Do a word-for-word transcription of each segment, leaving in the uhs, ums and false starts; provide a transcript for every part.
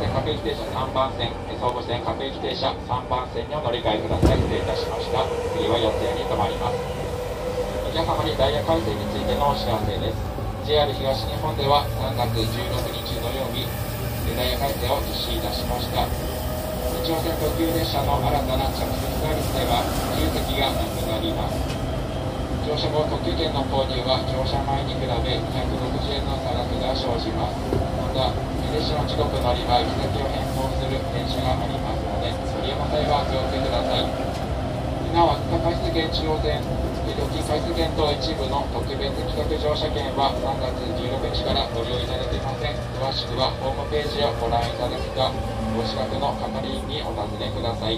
各駅停車さんばん線、総武線各駅停車さんばん線にお乗り換えください。失礼いたしました。次は四ツ谷に停まります。皆様にダイヤ改正についてのお知らせです。ジェイアール 東日本ではさんがつじゅうろくにち土曜日、ダイヤ改正を実施いたしました。いち号線特急列車の新たな着席サービスではきゅうせきがなくなります。乗車後、特急券の購入は乗車前に比べひゃくろくじゅうえんの差額が生じます。また、列車の時刻の乗り場、行き先を変更する電車がありますので、ご利用の際はお気をつけください。なお、秋田海水券中央線、料金回数券と一部の特別企画乗車券はさんがつじゅうろくにちからご利用いただけません。詳しくはホームページをご覧いただくか、ご近くの係員にお尋ねください。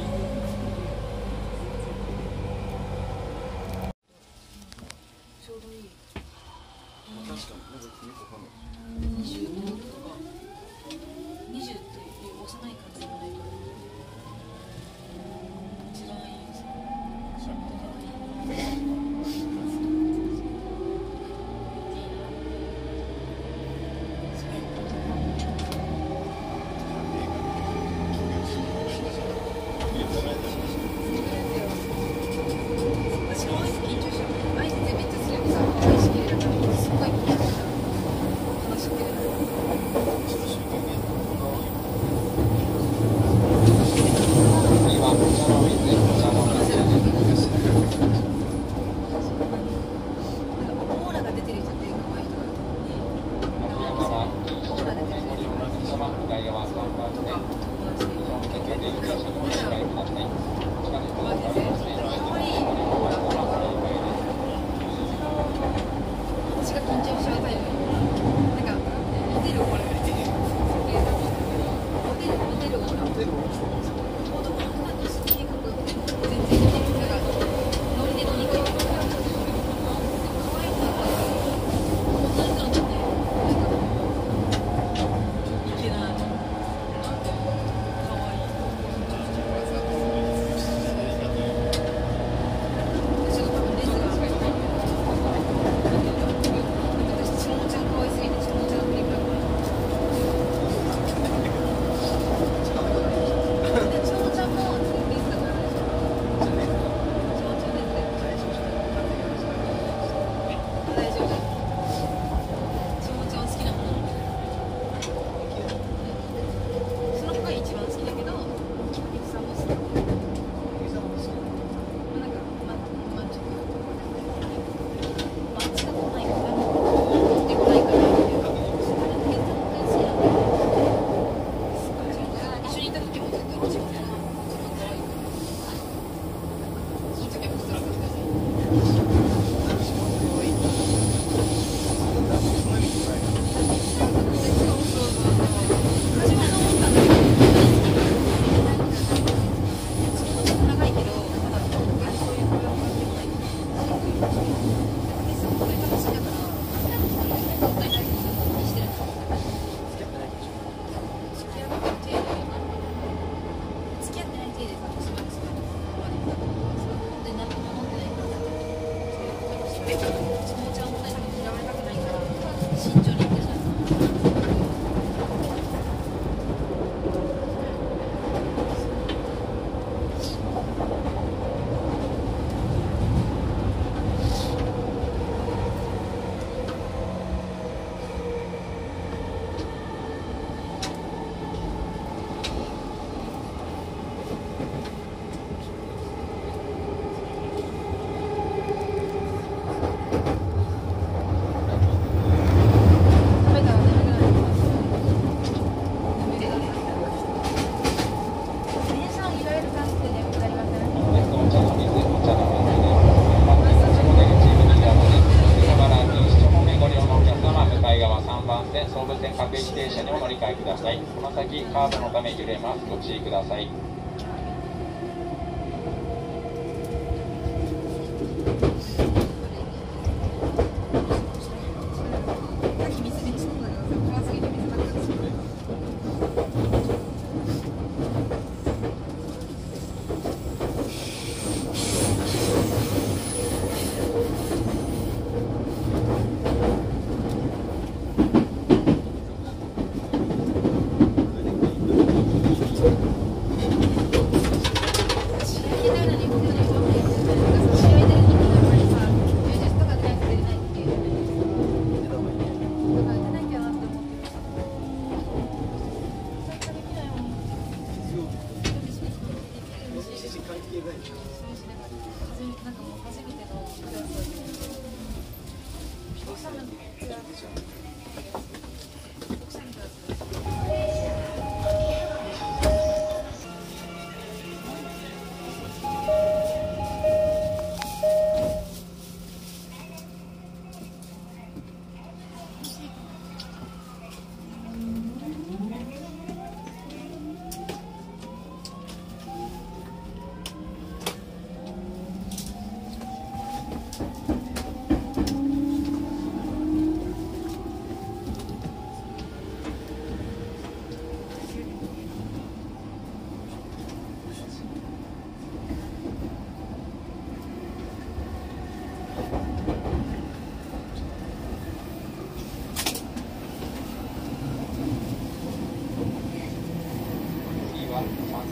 総武線各駅停車にお乗り換えください。この先カーブのため揺れます。ご注意ください。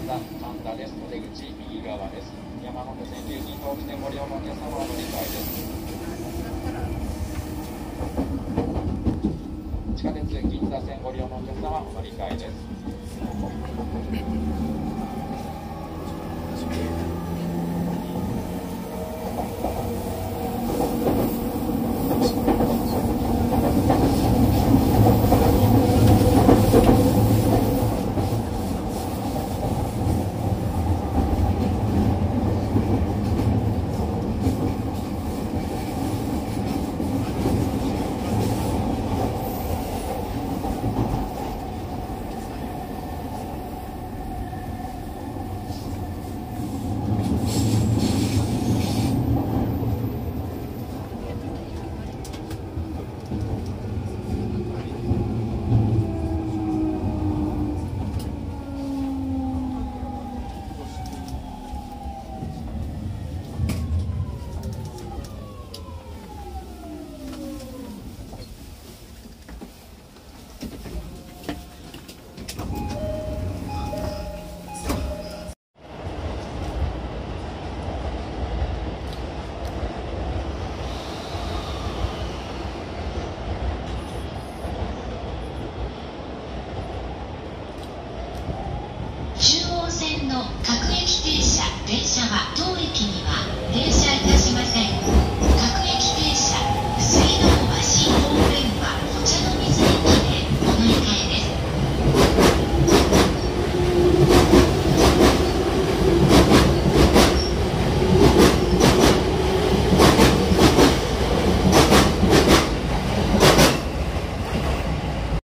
座神田です。お出口右側です。山手線琉金東北線ご利用のお客様はお乗り換えです。地下鉄銀座線ご利用のお客様はお乗り換えです。